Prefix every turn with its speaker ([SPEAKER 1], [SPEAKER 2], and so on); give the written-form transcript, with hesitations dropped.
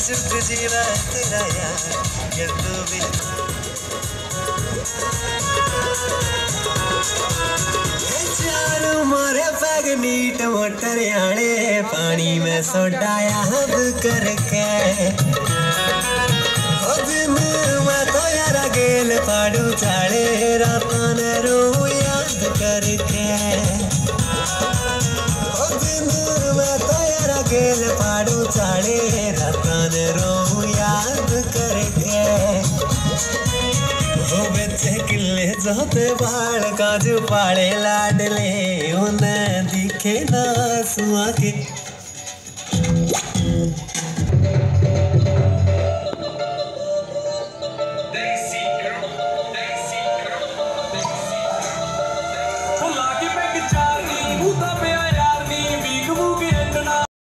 [SPEAKER 1] सुख जीवा तेरा यार ಎಂದು चारों मारे पैगनीट मोटर आने पानी में सोडाया हब करके दिन में तो यार गेल पाड़ू चाले रातन रो याद करके दिन में तो यार गेल पाड़ू चाले रातन रो याद करके बच्चे किले जोते बाल काजू पाड़े लाडले उन्हें दिखे ना सुआ के